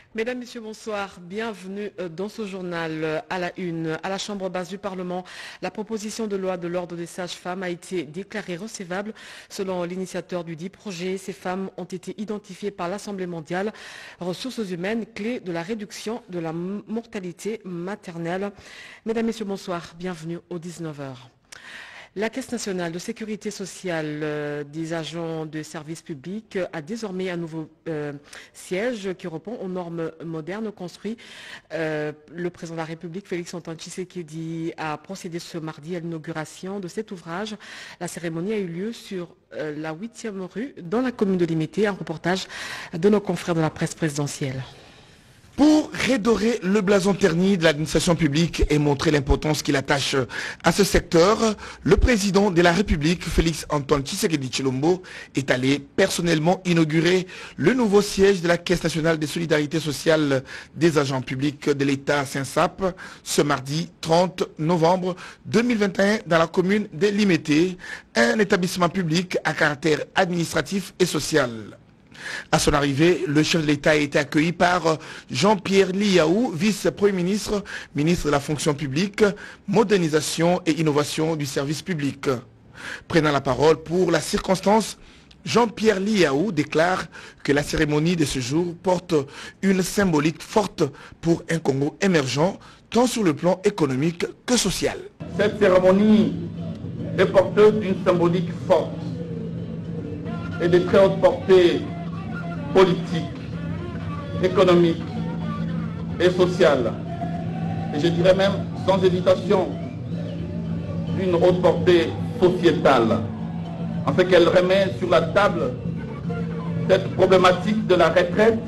Mesdames, Messieurs, bonsoir. Bienvenue dans ce journal à la une. À la Chambre basse du Parlement, la proposition de loi de l'Ordre des sages-femmes a été déclarée recevable. Selon l'initiateur du dit projet, ces femmes ont été identifiées par l'Assemblée mondiale, ressources humaines, clés de la réduction de la mortalité maternelle. Mesdames, Messieurs, bonsoir. Bienvenue aux 19h. La Caisse nationale de sécurité sociale des agents de services publics a désormais un nouveau siège qui répond aux normes modernes construites. Le président de la République, Félix Antoine Tshisekedi, a procédé ce mardi à l'inauguration de cet ouvrage. La cérémonie a eu lieu sur la 8e rue dans la commune de Limité. Un reportage de nos confrères de la presse présidentielle. Pour redorer le blason terni de l'administration publique et montrer l'importance qu'il attache à ce secteur, le président de la République, Félix Antoine Tshisekedi Tshilombo, est allé personnellement inaugurer le nouveau siège de la Caisse nationale de solidarité sociale des agents publics de l'État SINSAP ce mardi 30 novembre 2021 dans la commune de Limité, un établissement public à caractère administratif et social. À son arrivée, le chef de l'État a été accueilli par Jean-Pierre Liaou, vice-premier ministre, ministre de la fonction publique, modernisation et innovation du service public. Prenant la parole pour la circonstance, Jean-Pierre Liaou déclare que la cérémonie de ce jour porte une symbolique forte pour un Congo émergent, tant sur le plan économique que social. Cette cérémonie est porteuse d'une symbolique forte et de très haute portée politique, économique et sociale. Et je dirais même, sans hésitation, d'une haute portée sociétale, en fait qu'elle remet sur la table cette problématique de la retraite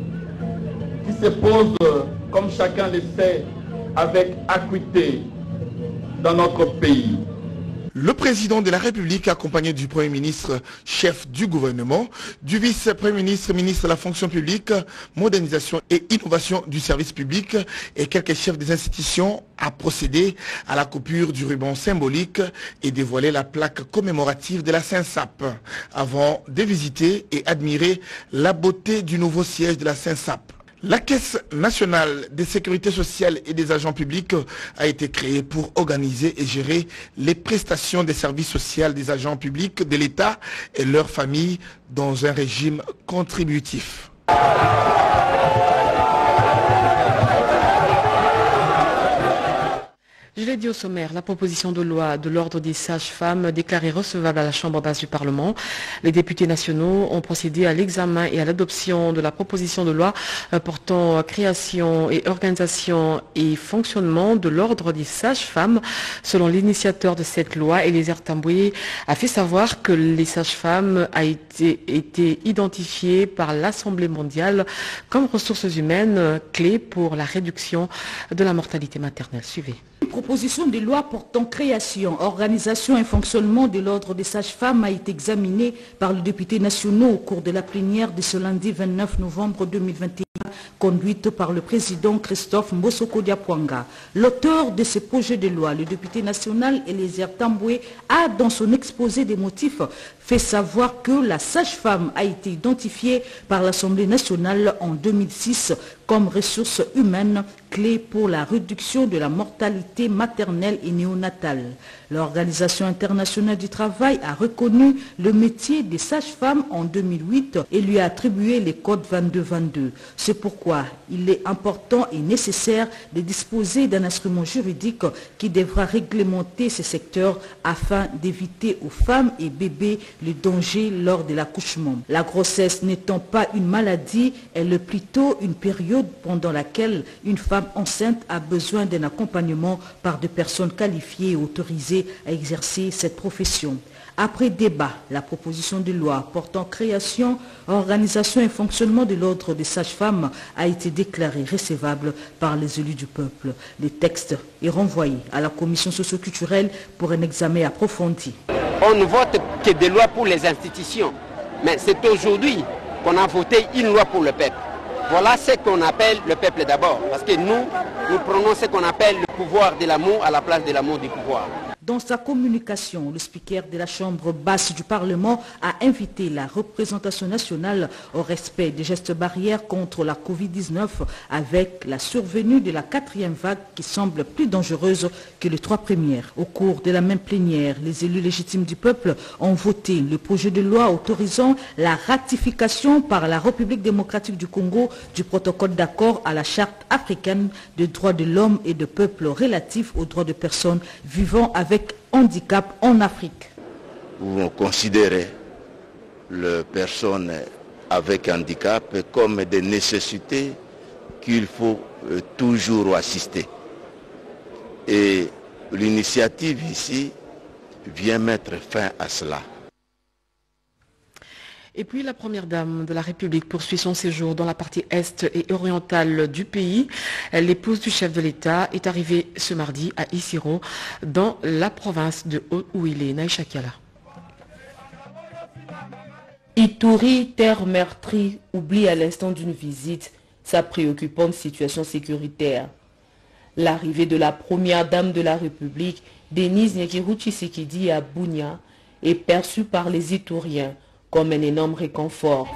qui se pose, comme chacun le sait, avec acuité dans notre pays. Le président de la République, accompagné du Premier ministre, chef du gouvernement, du vice-premier ministre, ministre de la fonction publique, modernisation et innovation du service public et quelques chefs des institutions, a procédé à la coupure du ruban symbolique et dévoilé la plaque commémorative de la SINSAP avant de visiter et admirer la beauté du nouveau siège de la SINSAP. La Caisse nationale de sécurité sociale et des agents publics a été créée pour organiser et gérer les prestations des services sociaux des agents publics de l'État et leurs familles dans un régime contributif. Je l'ai dit au sommaire, la proposition de loi de l'Ordre des sages-femmes déclarée recevable à la Chambre basse du Parlement. Les députés nationaux ont procédé à l'examen et à l'adoption de la proposition de loi portant création et organisation et fonctionnement de l'Ordre des sages-femmes. Selon l'initiateur de cette loi, Eliezer Tamboué a fait savoir que les sages-femmes ont été identifiées par l'Assemblée mondiale comme ressources humaines clés pour la réduction de la mortalité maternelle. Suivez. Une proposition de loi portant création, organisation et fonctionnement de l'Ordre des sages-femmes a été examinée par les députés nationaux au cours de la plénière de ce lundi 29 novembre 2021, conduite par le président Christophe Mbosoko Diapwanga. L'auteur de ce projet de loi, le député national Eliezer Tamboué, a dans son exposé des motifs fait savoir que la sage-femme a été identifiée par l'Assemblée nationale en 2006 comme ressource humaine clé pour la réduction de la mortalité maternelle et néonatale. L'Organisation internationale du travail a reconnu le métier des sages-femmes en 2008 et lui a attribué les codes 22-22. C'est pourquoi il est important et nécessaire de disposer d'un instrument juridique qui devra réglementer ce secteur afin d'éviter aux femmes et bébés le danger lors de l'accouchement. La grossesse n'étant pas une maladie, elle est plutôt une période pendant laquelle une femme enceinte a besoin d'un accompagnement par des personnes qualifiées et autorisées à exercer cette profession. Après débat, la proposition de loi portant création, organisation et fonctionnement de l'Ordre des sages-femmes a été déclarée recevable par les élus du peuple. Le texte est renvoyé à la commission socio-culturelle pour un examen approfondi. On ne vote que des lois pour les institutions, mais c'est aujourd'hui qu'on a voté une loi pour le peuple. Voilà ce qu'on appelle le peuple d'abord, parce que nous prenons ce qu'on appelle le pouvoir de l'amour à la place de l'amour du pouvoir. Dans sa communication, le speaker de la Chambre basse du Parlement a invité la représentation nationale au respect des gestes barrières contre la Covid-19 avec la survenue de la 4e vague qui semble plus dangereuse que les 3 premières. Au cours de la même plénière, les élus légitimes du peuple ont voté le projet de loi autorisant la ratification par la République démocratique du Congo du protocole d'accord à la Charte africaine des droits de l'homme et de peuple relatifs aux droits de personnes vivant avec handicap en Afrique. On considérait les personnes avec handicap comme des nécessités qu'il faut toujours assister. Et l'initiative ici vient mettre fin à cela. Et puis la première dame de la République poursuit son séjour dans la partie est et orientale du pays. L'épouse du chef de l'État est arrivée ce mardi à Isiro, dans la province de Haut-Ouilé. Naïcha Kiala. Ituri, terre meurtrie, oublie à l'instant d'une visite sa préoccupante situation sécuritaire. L'arrivée de la première dame de la République, Denise Nyakiru Tshisekedi à Bunia, est perçue par les Ituriens comme un énorme réconfort.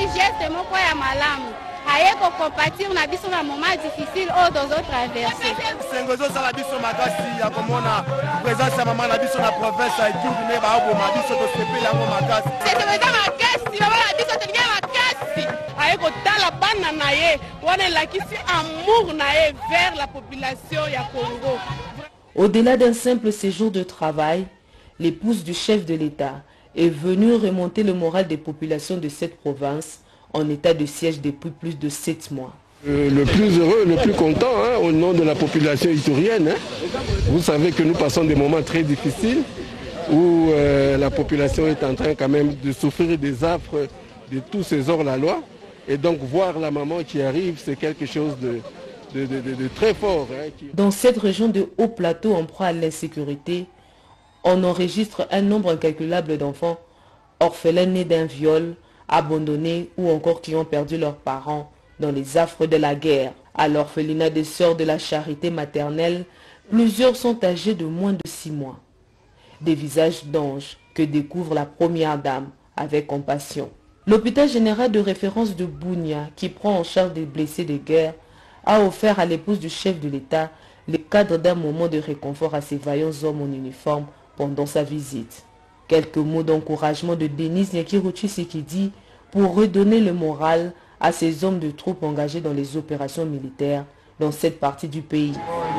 Au-delà d'un simple séjour de travail, l'épouse du chef de l'État est venue remonter le moral des populations de cette province en état de siège depuis plus de 7 mois. Le plus heureux, le plus content, au nom de la population iturienne. Vous savez que nous passons des moments très difficiles où la population est en train quand même de souffrir des affres de tous ces hors-la-loi. Et donc voir la maman qui arrive, c'est quelque chose de très fort. Dans cette région de haut plateau en proie à l'insécurité, on enregistre un nombre incalculable d'enfants orphelins nés d'un viol, abandonnés ou encore qui ont perdu leurs parents dans les affres de la guerre. À l'orphelinat des sœurs de la charité maternelle, plusieurs sont âgés de moins de 6 mois. Des visages d'anges que découvre la première dame avec compassion. L'hôpital général de référence de Bunia, qui prend en charge des blessés de guerre, a offert à l'épouse du chef de l'État le cadre d'un moment de réconfort à ces vaillants hommes en uniforme pendant sa visite. Quelques mots d'encouragement de Denise Nyakiru Tshisekedi pour redonner le moral à ces hommes de troupes engagés dans les opérations militaires dans cette partie du pays.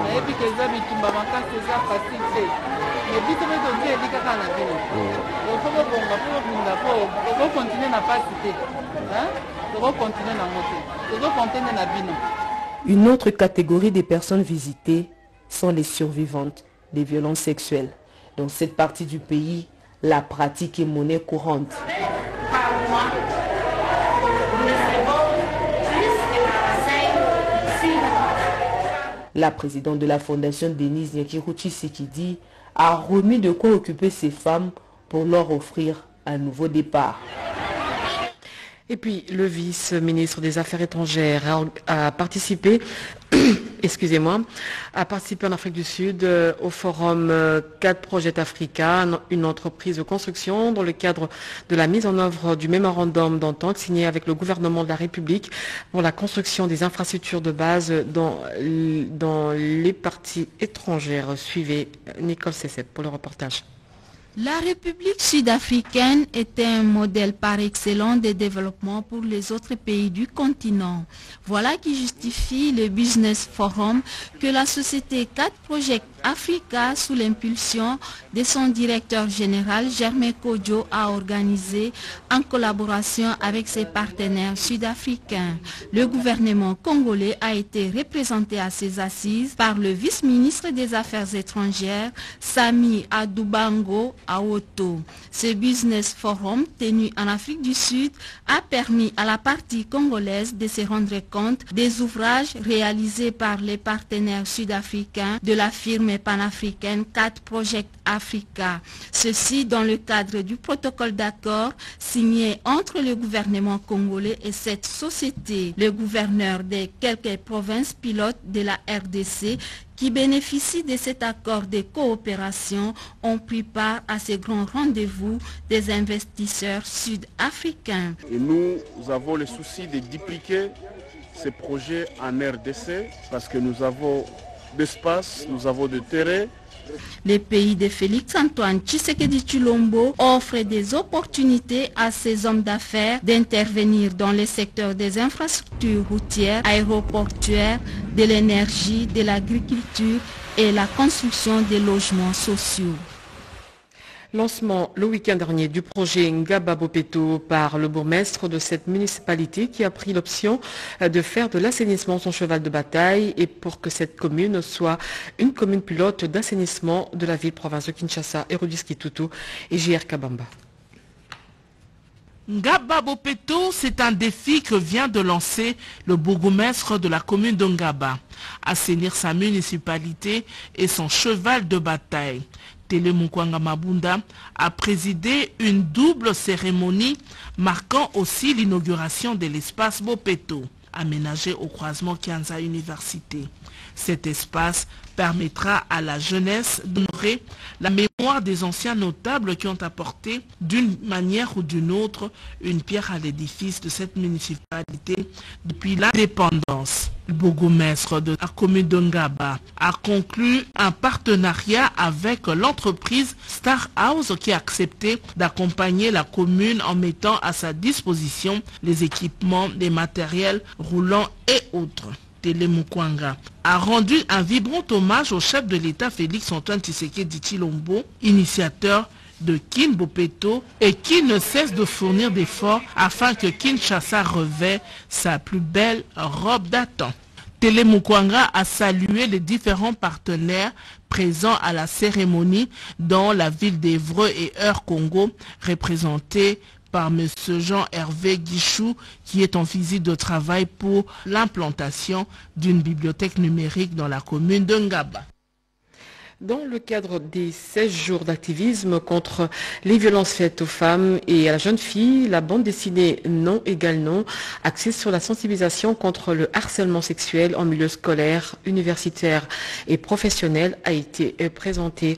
Une autre catégorie des personnes visitées sont les survivantes des violences sexuelles. Dans cette partie du pays, la pratique est monnaie courante. La présidente de la fondation Denise Nyakiru Tshisekedi a remis de quoi occuper ces femmes pour leur offrir un nouveau départ. Et puis, le vice-ministre des Affaires étrangères a participé, a participé en Afrique du Sud au forum 4 Projets Africa, une entreprise de construction dans le cadre de la mise en œuvre du mémorandum d'entente signé avec le gouvernement de la République pour la construction des infrastructures de base dans les parties étrangères. Suivez Nicole Cessette pour le reportage. La République sud-africaine était un modèle par excellence de développement pour les autres pays du continent. Voilà qui justifie le Business Forum que la société 4 Project Africa, sous l'impulsion de son directeur général Germain Kodjo, a organisé en collaboration avec ses partenaires sud-africains. Le gouvernement congolais a été représenté à ces assises par le vice-ministre des Affaires étrangères, Sami Adoubango Aoto. Ce Business Forum, tenu en Afrique du Sud, a permis à la partie congolaise de se rendre compte des ouvrages réalisés par les partenaires sud-africains de la firme sommet panafricain 4 Project Africa. Ceci dans le cadre du protocole d'accord signé entre le gouvernement congolais et cette société. Le gouverneur des quelques provinces pilotes de la RDC qui bénéficient de cet accord de coopération ont pris part à ce grand rendez-vous des investisseurs sud-africains. Et nous avons le souci de dupliquer ces projets en RDC parce que nous avons d'espace, nous avons de terrain. Les pays de Félix-Antoine Tshisekedi Tshilombo offrent des opportunités à ces hommes d'affaires d'intervenir dans les secteurs des infrastructures routières, aéroportuaires, de l'énergie, de l'agriculture et la construction des logements sociaux. Lancement le week-end dernier du projet Ngaba Bopeto par le bourgmestre de cette municipalité qui a pris l'option de faire de l'assainissement son cheval de bataille et pour que cette commune soit une commune pilote d'assainissement de la ville-province de Kinshasa, Hérodis Kitutu et JR Kabamba. Ngaba Bopeto, c'est un défi que vient de lancer le bourgmestre de la commune de Ngaba. Assainir sa municipalité et son cheval de bataille. Télé Mukwanga Mabunda a présidé une double cérémonie marquant aussi l'inauguration de l'espace Bopeto, aménagé au croisement Kianza Université. Cet espace permettra à la jeunesse d'honorer la mémoire des anciens notables qui ont apporté d'une manière ou d'une autre une pierre à l'édifice de cette municipalité depuis l'indépendance. Le bourgmestre de la commune de Ngaba a conclu un partenariat avec l'entreprise Star House qui a accepté d'accompagner la commune en mettant à sa disposition les équipements, les matériels roulants et autres. Télé Mukwanga a rendu un vibrant hommage au chef de l'État Félix-Antoine Tshisekedi Tshilombo, initiateur de Kin Bopeto et qui ne cesse de fournir d'efforts afin que Kinshasa revêt sa plus belle robe d'attente. Télé Mukwanga a salué les différents partenaires présents à la cérémonie dans la ville d'Évreux et Heure-Congo, représentés par M. Jean-Hervé Guichou, qui est en visite de travail pour l'implantation d'une bibliothèque numérique dans la commune de Ngaba. Dans le cadre des 16 jours d'activisme contre les violences faites aux femmes et à la jeune fille, la bande dessinée Non égale non, axée sur la sensibilisation contre le harcèlement sexuel en milieu scolaire, universitaire et professionnel, a été présentée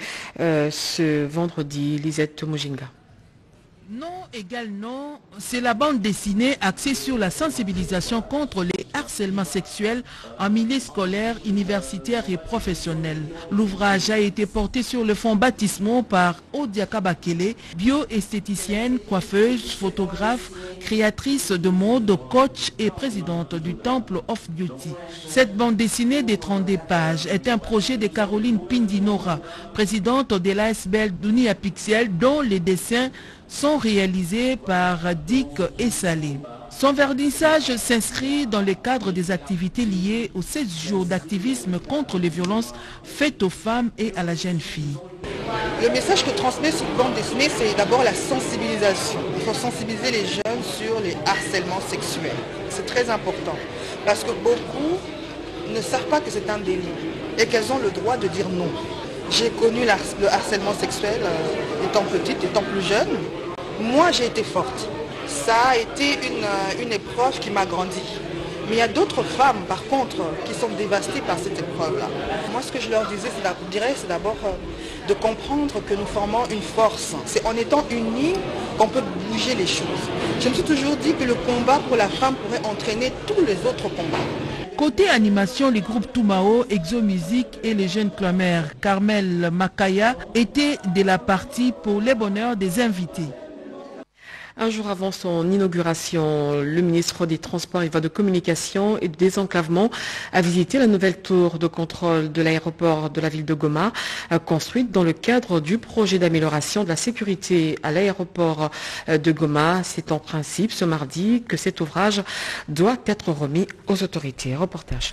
ce vendredi. Lisette Mujinga. Non égale non, c'est la bande dessinée axée sur la sensibilisation contre les harcèlements sexuels en milieu scolaire, universitaire et professionnel. L'ouvrage a été porté sur le fond baptismaux par Odiaka Bakele, bioesthéticienne, coiffeuse, photographe, créatrice de mode, coach et présidente du Temple of Beauty. Cette bande dessinée des 32 pages est un projet de Caroline Pindinora, présidente de l'ASBL Dunia Pixel, dont les dessins sont réalisés par Dick Essalé. Son vernissage s'inscrit dans le cadre des activités liées aux 16 jours d'activisme contre les violences faites aux femmes et à la jeune fille. Le message que transmet cette bande dessinée, c'est d'abord la sensibilisation. Il faut sensibiliser les jeunes sur les harcèlements sexuels. C'est très important parce que beaucoup ne savent pas que c'est un délit et qu'elles ont le droit de dire non. J'ai connu le harcèlement sexuel étant petite, étant plus jeune. Moi, j'ai été forte. Ça a été une épreuve qui m'a grandi. Mais il y a d'autres femmes, par contre, qui sont dévastées par cette épreuve-là. Moi, ce que je leur dirais, c'est d'abord de comprendre que nous formons une force. C'est en étant unis qu'on peut bouger les choses. Je me suis toujours dit que le combat pour la femme pourrait entraîner tous les autres combats. Côté animation, les groupes Toumao, Exo Musique et les jeunes clameurs Carmel Makaya étaient de la partie pour les bonheurs des invités. Un jour avant son inauguration, le ministre des Transports et Voies de Communication et de Désenclavement a visité la nouvelle tour de contrôle de l'aéroport de la ville de Goma, construite dans le cadre du projet d'amélioration de la sécurité à l'aéroport de Goma. C'est en principe ce mardi que cet ouvrage doit être remis aux autorités. Reportage.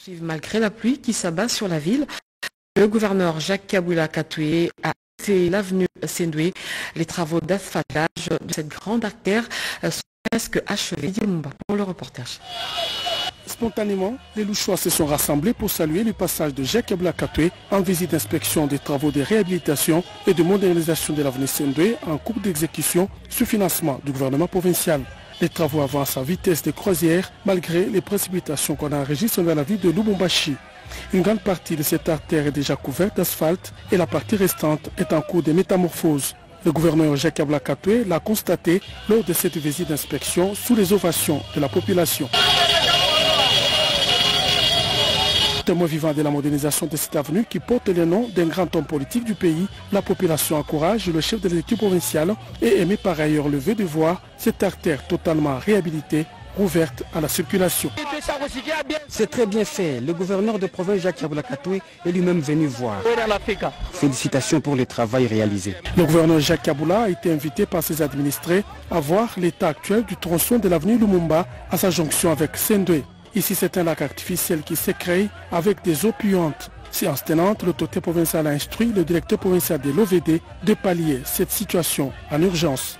Malgré la pluie qui s'abat sur la ville, le gouverneur Jacques Kabula Katoué a été l'avenue Sendoué. Les travaux d'asphaltage de cette grande artère sont presque achevés. Pour le reportage. Spontanément, les Louchois se sont rassemblés pour saluer le passage de Jacques Kabula Katoué en visite d'inspection des travaux de réhabilitation et de modernisation de l'avenue Sendoué en cours d'exécution sous financement du gouvernement provincial. Les travaux avancent à vitesse de croisière malgré les précipitations qu'on enregistre dans la ville de Lubumbashi. Une grande partie de cette artère est déjà couverte d'asphalte et la partie restante est en cours de métamorphose. Le gouverneur Jacques Kabula Katoué l'a constaté lors de cette visite d'inspection sous les ovations de la population. Témoin vivant de la modernisation de cette avenue qui porte le nom d'un grand homme politique du pays, la population encourage le chef de l'exécutif provincial et émet par ailleurs le vœu de voir cette artère totalement réhabilitée, ouverte à la circulation. C'est très bien fait. Le gouverneur de province Jacques Kabula Katoué est lui-même venu voir. Félicitations pour le travail réalisé. Le gouverneur Jacques Kabula a été invité par ses administrés à voir l'état actuel du tronçon de l'avenue Lumumba à sa jonction avec Sendoué. Ici, c'est un lac artificiel qui s'est créé avec des eaux puantes. Séance tenante, l'autorité provinciale a instruit le directeur provincial de l'OVD de pallier cette situation en urgence.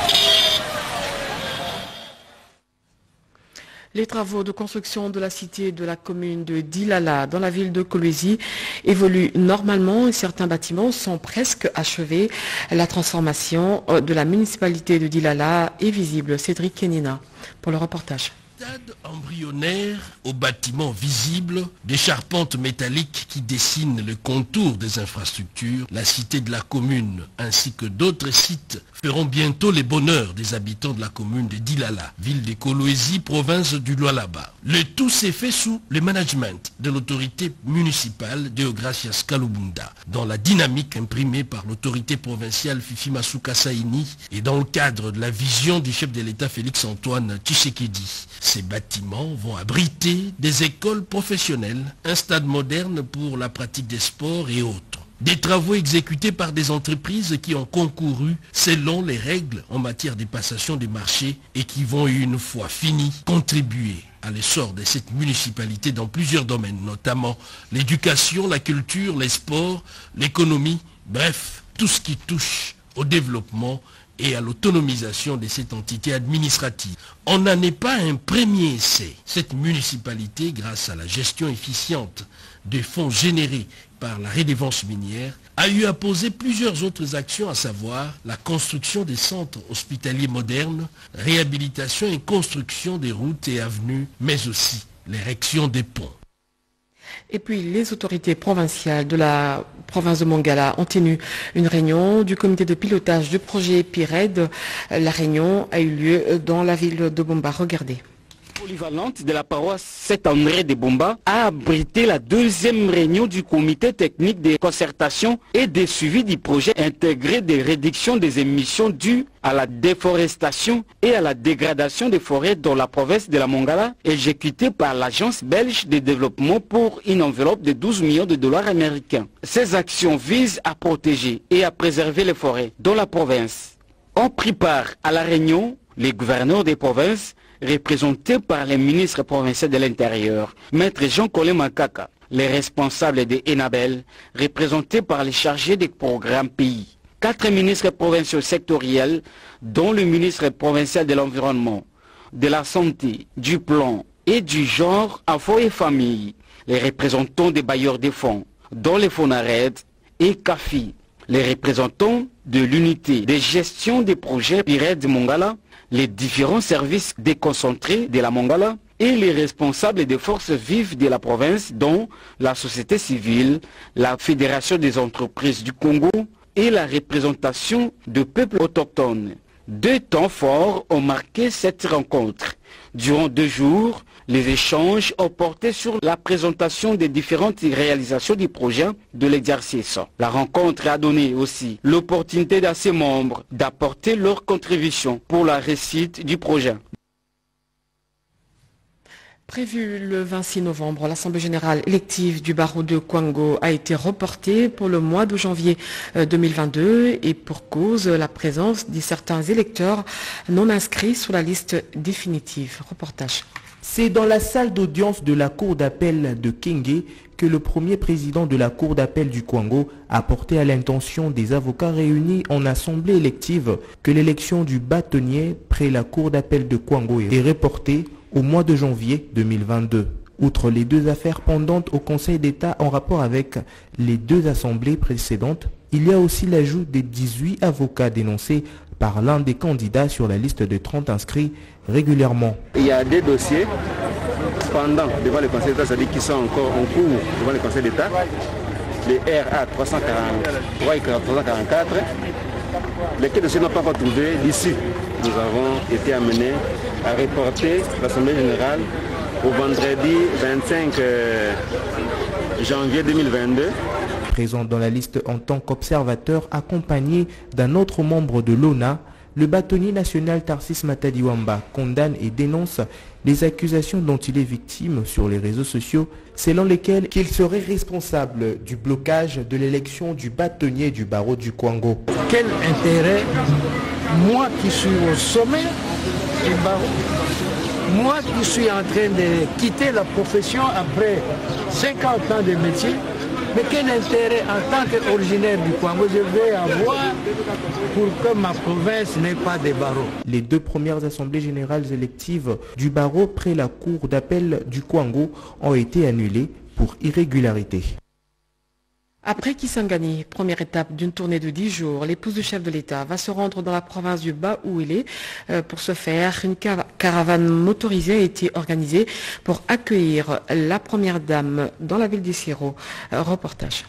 Les travaux de construction de la cité de la commune de Dilala dans la ville de Kolwezi évoluent normalement et certains bâtiments sont presque achevés. La transformation de la municipalité de Dilala est visible. Cédric Kenina pour le reportage. Stade embryonnaire aux bâtiments visibles, des charpentes métalliques qui dessinent le contour des infrastructures, la cité de la commune ainsi que d'autres sites feront bientôt les bonheurs des habitants de la commune de Dilala, ville de Kolwezi, province du Lualaba. Le tout s'est fait sous le management de l'autorité municipale Deogracias Kalubunda, dans la dynamique imprimée par l'autorité provinciale Fifi Masuka Saini et dans le cadre de la vision du chef de l'État Félix-Antoine Tshisekedi. Ces bâtiments vont abriter des écoles professionnelles, un stade moderne pour la pratique des sports et autres. Des travaux exécutés par des entreprises qui ont concouru selon les règles en matière de passation des marchés et qui vont une fois finis contribuer à l'essor de cette municipalité dans plusieurs domaines, notamment l'éducation, la culture, les sports, l'économie, bref, tout ce qui touche au développement et à l'autonomisation de cette entité administrative. On n'en est pas un premier essai. Cette municipalité, grâce à la gestion efficiente des fonds générés par la redevance minière, a eu à poser plusieurs autres actions, à savoir la construction des centres hospitaliers modernes, réhabilitation et construction des routes et avenues, mais aussi l'érection des ponts. Et puis les autorités provinciales de la province de Mongala ont tenu une réunion du comité de pilotage du projet PIRED. La réunion a eu lieu dans la ville de Bomba. Regardez. Polyvalente de la paroisse Saint-André de Bomba a abrité la deuxième réunion du comité technique de concertation et de suivi du projet intégré de réduction des émissions dues à la déforestation et à la dégradation des forêts dans la province de la Mongala, exécuté par l'agence belge de développement pour une enveloppe de 12 millions de dollars américains. Ces actions visent à protéger et à préserver les forêts dans la province. Ont pris part à la réunion les gouverneurs des provinces, représentés par les ministres provinciaux de l'Intérieur, Maître Jean-Colin Makaka, les responsables de Enabel, représentés par les chargés des programmes pays. 4 ministres provinciaux sectoriels, dont le ministre provincial de l'Environnement, de la Santé, du Plan et du Genre, Enfants et Famille, les représentants des bailleurs des fonds, dont les FONARED et CAFI, les représentants de l'unité de gestion des projets PIRED Mongala, les différents services déconcentrés de la Mongala et les responsables des forces vives de la province, dont la société civile, la Fédération des entreprises du Congo et la représentation de peuples autochtones. 2 temps forts ont marqué cette rencontre. Durant 2 jours, les échanges ont porté sur la présentation des différentes réalisations du projet de l'exercice. La rencontre a donné aussi l'opportunité à ses membres d'apporter leur contribution pour la réussite du projet. Prévu le 26 novembre, l'Assemblée générale élective du barreau de Kwango a été reportée pour le mois de janvier 2022 et pour cause la présence de certains électeurs non inscrits sur la liste définitive. Reportage. C'est dans la salle d'audience de la cour d'appel de Kenge que le premier président de la cour d'appel du Kwango a porté à l'intention des avocats réunis en assemblée élective que l'élection du bâtonnier près la cour d'appel de Kwango est reportée au mois de janvier 2022. Outre les deux affaires pendantes au Conseil d'État en rapport avec les deux assemblées précédentes, il y a aussi l'ajout des 18 avocats dénoncés par l'un des candidats sur la liste de 30 inscrits régulièrement. Il y a des dossiers pendant devant le Conseil d'État, c'est-à-dire qui sont encore en cours devant le Conseil d'État, les RA 343 et 344, lesquels dossiers n'ont pas encore trouvé d'issue. Nous avons été amenés à reporter l'Assemblée générale au vendredi 25 janvier 2022. Présent dans la liste en tant qu'observateur accompagné d'un autre membre de l'ONA, le bâtonnier national Tarsis Matadiwamba condamne et dénonce les accusations dont il est victime sur les réseaux sociaux, selon lesquelles il serait responsable du blocage de l'élection du bâtonnier du barreau du Kwango. Quel intérêt, moi qui suis au sommet du barreau, moi qui suis en train de quitter la profession après 50 ans de métier, mais quel intérêt en tant qu'originaire du Kwango je vais avoir pour que ma province n'ait pas de barreau? Les deux premières assemblées générales électives du barreau près la cour d'appel du Kwango ont été annulées pour irrégularité. Après Kisangani, première étape d'une tournée de 10 jours, l'épouse du chef de l'État va se rendre dans la province du Bas où il est. Pour ce faire, une caravane motorisée a été organisée pour accueillir la première dame dans la ville d'Issiro. Reportage.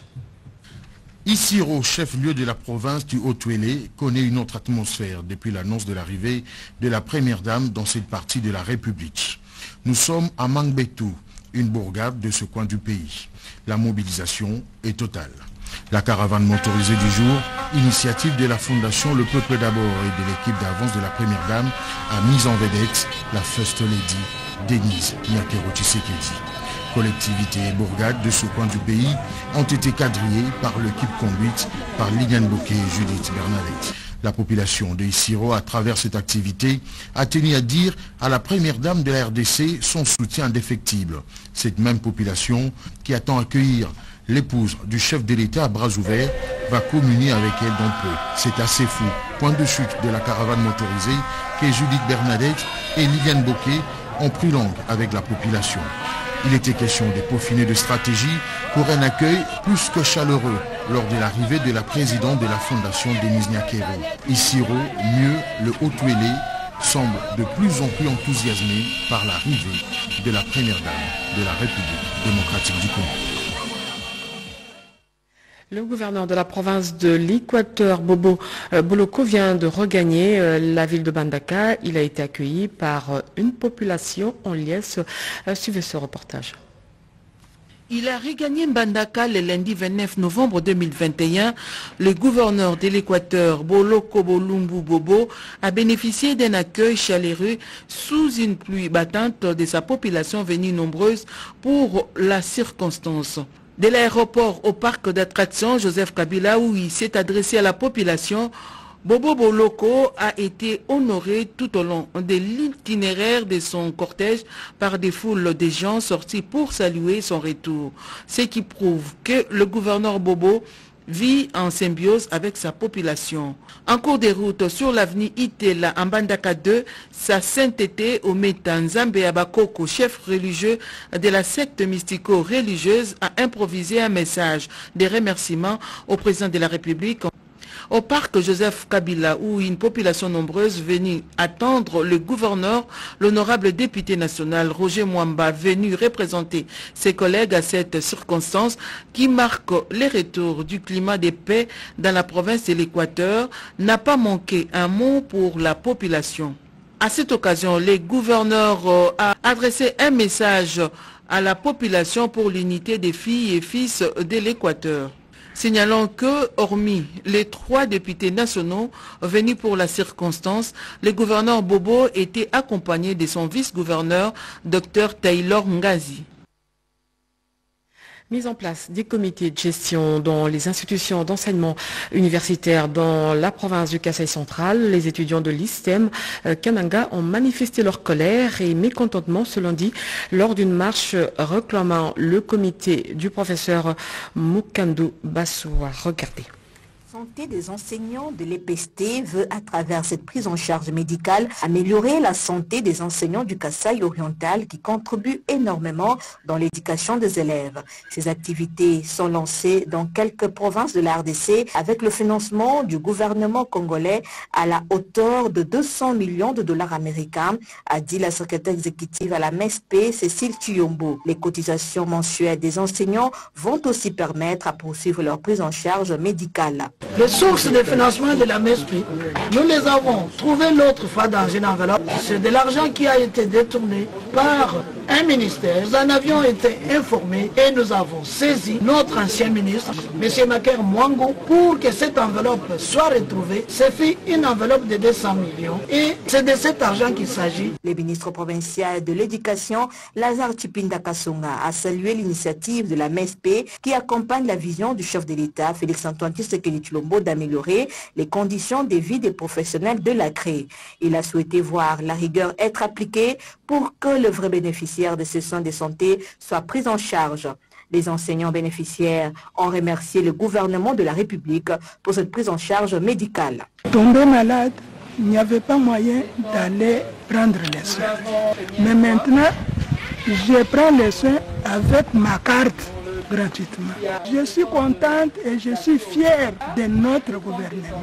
Issiro, chef-lieu de la province du Haut-Ouélé, connaît une autre atmosphère depuis l'annonce de l'arrivée de la première dame dans cette partie de la République. Nous sommes à Mangbetu, une bourgade de ce coin du pays. La mobilisation est totale. La caravane motorisée du jour, initiative de la Fondation Le Peuple d'abord et de l'équipe d'avance de la Première Dame, a mis en vedette la First Lady Denise Nyakero Tshisekedi. Collectivités et bourgades de ce coin du pays ont été quadrillées par l'équipe conduite par Liliane Bokeh et Judith Bernadette. La population de Issiro, à travers cette activité, a tenu à dire à la première dame de la RDC son soutien indéfectible. Cette même population, qui attend accueillir l'épouse du chef de l'État à bras ouverts, va communier avec elle dans peu. C'est assez fou. Point de chute de la caravane motorisée que Judith Bernadette et Liliane Bokeh ont pris langue avec la population. Il était question de peaufiner de stratégie pour un accueil plus que chaleureux lors de l'arrivée de la présidente de la Fondation Denise Nyakero. Issiro, mieux le Haut-Ouélé, semble de plus en plus enthousiasmé par l'arrivée de la première dame de la République démocratique du Congo. Le gouverneur de la province de l'Équateur, Bobo Boloko, vient de regagner la ville de Mbandaka. Il a été accueilli par une population en liesse. Suivez ce reportage. Il a regagné Mbandaka le lundi 29 novembre 2021. Le gouverneur de l'Équateur, Boloko Bolumbu Bobo, a bénéficié d'un accueil chaleureux sous une pluie battante de sa population venue nombreuse pour la circonstance. De l'aéroport au parc d'attractions Joseph Kabila, où il s'est adressé à la population, Bobo Boloko a été honoré tout au long de l'itinéraire de son cortège par des foules de gens sortis pour saluer son retour. Ce qui prouve que le gouverneur Bobo vit en symbiose avec sa population. En cours de route sur l'avenue Itela en Mbandaka 2, sa sainteté Ometa Nzambe Abakoko, chef religieux de la secte mystico-religieuse, a improvisé un message de remerciement au président de la République. Au parc Joseph Kabila, où une population nombreuse venue attendre le gouverneur, l'honorable député national Roger Mwamba, venu représenter ses collègues à cette circonstance qui marque le retour du climat de paix dans la province de l'Équateur, n'a pas manqué un mot pour la population. À cette occasion, le gouverneur a adressé un message à la population pour l'unité des filles et fils de l'Équateur. Signalant que, hormis les 3 députés nationaux venus pour la circonstance, le gouverneur Bobo était accompagné de son vice-gouverneur, Dr Taylor Ngazi. Mise en place des comités de gestion dans les institutions d'enseignement universitaire dans la province du Kasaï central. Les étudiants de l'ISTEM Kananga ont manifesté leur colère et mécontentement ce lundi lors d'une marche réclamant le comité du professeur Mukandou Bassoua. Regardez. La santé des enseignants de l'EPST veut, à travers cette prise en charge médicale, améliorer la santé des enseignants du Kasaï oriental qui contribuent énormément dans l'éducation des élèves. Ces activités sont lancées dans quelques provinces de la RDC avec le financement du gouvernement congolais à la hauteur de 200 millions de dollars américains, a dit la secrétaire exécutive à la MESP, Cécile Tuyombo. Les cotisations mensuelles des enseignants vont aussi permettre à poursuivre leur prise en charge médicale. Les sources de financement de la MESP, nous les avons trouvées l'autre fois dans une enveloppe. C'est de l'argent qui a été détourné par un ministère. Nous en avions été informés et nous avons saisi notre ancien ministre, M. Maker Mwango, pour que cette enveloppe soit retrouvée. C'est fait une enveloppe de 200 millions et c'est de cet argent qu'il s'agit. Le ministre provincial de l'Éducation, Lazare Tshipinda Kasonga, a salué l'initiative de la MESP qui accompagne la vision du chef de l'État, Félix-Antoine Tshisekedi Tshilombo, d'améliorer les conditions de vie des professionnels de la CRE. Il a souhaité voir la rigueur être appliquée pour que le vrai bénéficiaire de ces soins de santé soit pris en charge. Les enseignants bénéficiaires ont remercié le gouvernement de la République pour cette prise en charge médicale. Tombé malade, il n'y avait pas moyen d'aller prendre les soins. Mais maintenant, je prends les soins avec ma carte gratuitement. Je suis contente et je suis fière de notre gouvernement.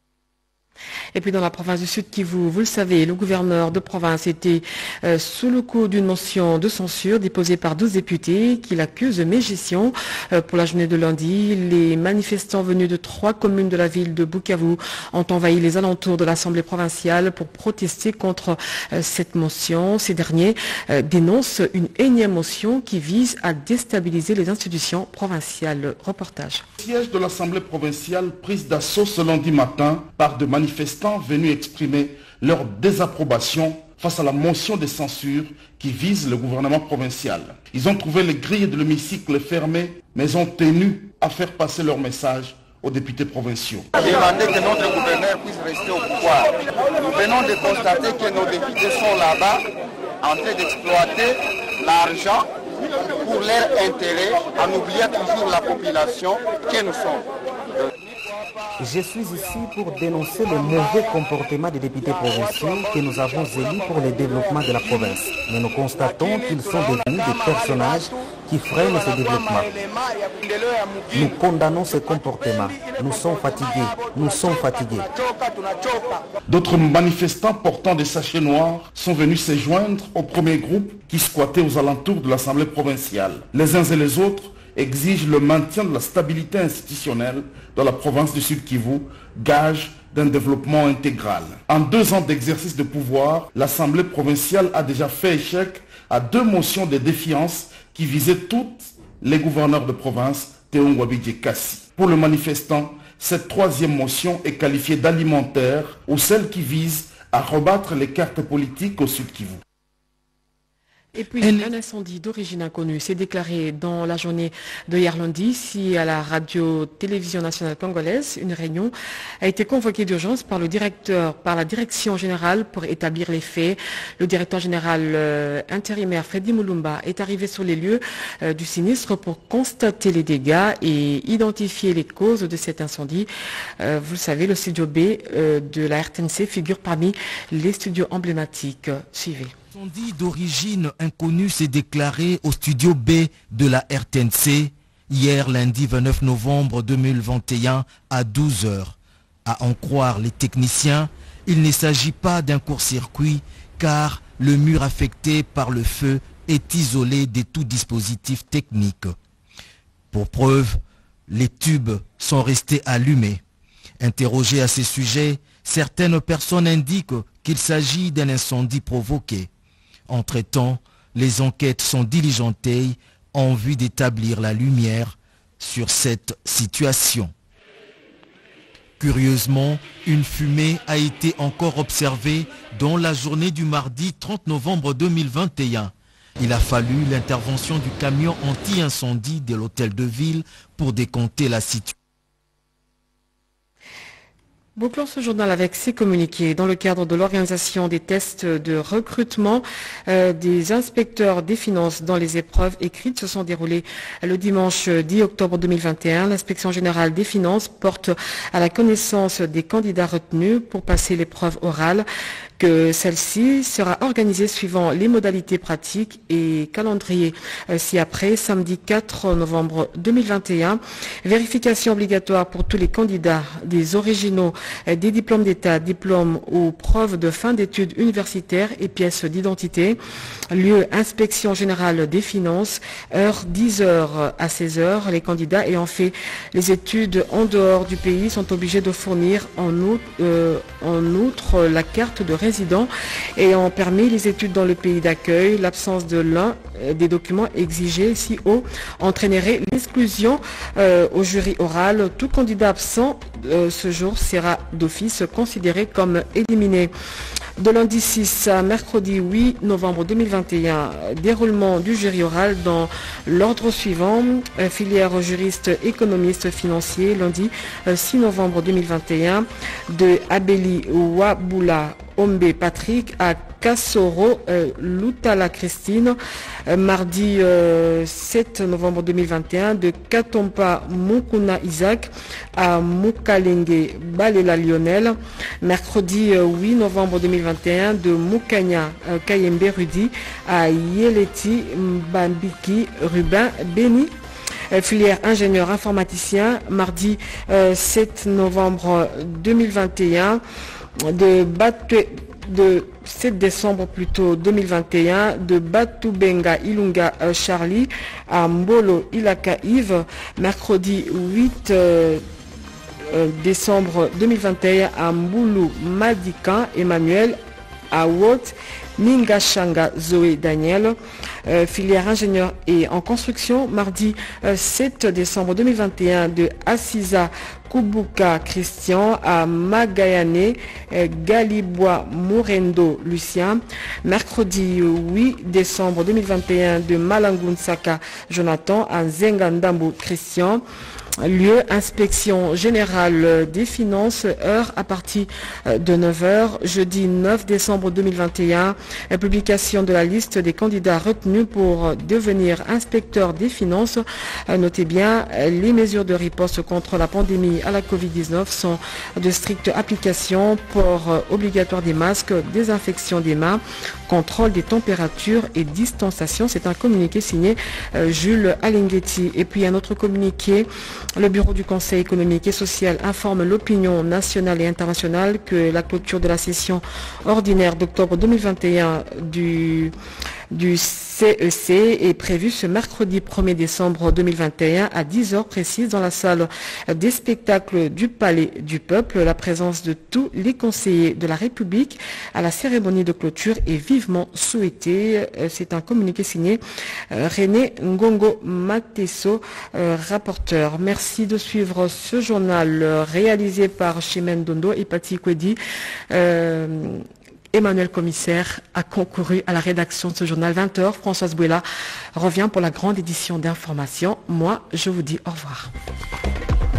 Et puis dans la province du Sud Kivu, vous le savez, le gouverneur de province était sous le coup d'une motion de censure déposée par 12 députés qui l'accusent de mégestion. Pour la journée de lundi, les manifestants venus de 3 communes de la ville de Bukavu ont envahi les alentours de l'Assemblée provinciale pour protester contre cette motion. Ces derniers dénoncent une énième motion qui vise à déstabiliser les institutions provinciales. Reportage. Le siège de l'Assemblée provinciale prise d'assaut ce lundi matin par de manifestants venus exprimer leur désapprobation face à la motion de censure qui vise le gouvernement provincial. Ils ont trouvé les grilles de l'hémicycle fermées, mais ont tenu à faire passer leur message aux députés provinciaux. Demander que notre gouverneur puisse rester au pouvoir. Nous venons de constater que nos députés sont là-bas en train d'exploiter l'argent pour leur intérêt, en oubliant toujours la population que nous sommes. Je suis ici pour dénoncer le mauvais comportement des députés provinciaux que nous avons élus pour le développement de la province. Mais nous constatons qu'ils sont devenus des personnages qui freinent ce développement. Nous condamnons ce comportement. Nous sommes fatigués. Nous sommes fatigués. D'autres manifestants portant des sachets noirs sont venus se joindre au premier groupe qui squattait aux alentours de l'Assemblée provinciale. Les uns et les autres exigent le maintien de la stabilité institutionnelle dans la province du Sud Kivu, gage d'un développement intégral. En 2 ans d'exercice de pouvoir, l'Assemblée provinciale a déjà fait échec à 2 motions de défiance qui visaient toutes les gouverneurs de province, Théo Ngouabidje Kassi. Pour le manifestant, cette 3e motion est qualifiée d'alimentaire ou celle qui vise à rebattre les cartes politiques au Sud Kivu. Et puis, un incendie d'origine inconnue s'est déclaré dans la journée de hier lundi. Ici, à la radio-télévision nationale congolaise, une réunion a été convoquée d'urgence par la direction générale pour établir les faits. Le directeur général intérimaire Freddy Mulumba est arrivé sur les lieux du sinistre pour constater les dégâts et identifier les causes de cet incendie. Vous le savez, le studio B de la RTNC figure parmi les studios emblématiques. Suivez. L'incendie d'origine inconnue s'est déclaré au studio B de la RTNC hier lundi 29 novembre 2021 à 12 h. À en croire les techniciens, il ne s'agit pas d'un court-circuit car le mur affecté par le feu est isolé de tout dispositif technique. Pour preuve, les tubes sont restés allumés. Interrogés à ce sujet, certaines personnes indiquent qu'il s'agit d'un incendie provoqué. Entre-temps, les enquêtes sont diligentées en vue d'établir la lumière sur cette situation. Curieusement, une fumée a été encore observée dans la journée du mardi 30 novembre 2021. Il a fallu l'intervention du camion anti-incendie de l'hôtel de ville pour décompter la situation. Bouclons ce journal avec ces communiqués. Dans le cadre de l'organisation des tests de recrutement des inspecteurs des finances dans les épreuves écrites se sont déroulées le dimanche 10 octobre 2021. L'inspection générale des finances porte à la connaissance des candidats retenus pour passer l'épreuve orale que celle-ci sera organisée suivant les modalités pratiques et calendrier ci-après, samedi 4 novembre 2021. Vérification obligatoire pour tous les candidats des originaux des diplômes d'État, diplômes ou preuves de fin d'études universitaires et pièces d'identité. Lieu inspection générale des finances, heure 10h à 16h. Les candidats ayant fait les études en dehors du pays sont obligés de fournir en outre la carte de résident ayant permis les études dans le pays d'accueil. L'absence de l'un des documents exigés ici haut entraînerait l'exclusion au jury oral. Tout candidat absent ce jour sera d'office considéré comme éliminé. De lundi 6 à mercredi 8 novembre 2021, déroulement du jury oral dans l'ordre suivant. Filière juriste, économiste, financier, lundi 6 novembre 2021, de Abeli Wabula Ombe Patrick à Kassoro Lutala Christine. Mardi 7 novembre 2021, de Katompa Mukuna Isaac à Mukalenge Balela Lionel. Mercredi 8 novembre 2021, de Mukanya Kayembe Rudi à Yeleti Mbambiki Rubin Beni. Filière ingénieur informaticien, mardi 7 novembre 2021, de 7 décembre plutôt 2021, de Batubenga Ilunga Charlie à Mbolo Ilaka Yves. Mercredi 8 décembre 2021, à Mboulou Madika Emmanuel, à Wot Ningashanga Zoé Daniel. Filière ingénieur et en construction, mardi 7 décembre 2021, de Assisa Kubuka Christian à Magayane Galibois Morendo Lucien. Mercredi 8 décembre 2021, de Malangunsaka Jonathan à Zengandambo Christian. Lieu inspection générale des finances, heure à partir de 9h. Jeudi 9 décembre 2021, publication de la liste des candidats retenus pour devenir inspecteur des finances. Notez bien, les mesures de riposte contre la pandémie à la Covid-19 sont de stricte application, port obligatoire des masques, désinfection des mains, contrôle des températures et distanciation. C'est un communiqué signé Jules Alinghetti. Et puis un autre communiqué. Le bureau du Conseil économique et social informe l'opinion nationale et internationale que la clôture de la session ordinaire d'octobre 2021 du CEC est prévue ce mercredi 1er décembre 2021 à 10h précise dans la salle des spectacles du Palais du Peuple. La présence de tous les conseillers de la République à la cérémonie de clôture est vivement souhaitée. C'est un communiqué signé René Ngongo Mateso, rapporteur. Merci de suivre ce journal réalisé par Chimène Dondo et Pati Kwedi. Emmanuel Commissaire a concouru à la rédaction de ce journal. 20h, Françoise Bouela revient pour la grande édition d'information. Moi, je vous dis au revoir.